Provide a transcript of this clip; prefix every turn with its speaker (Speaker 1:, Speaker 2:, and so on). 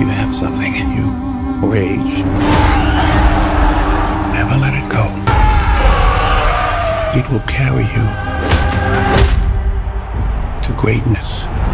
Speaker 1: You have something in you. Rage. Never let it go. It will carry you to greatness.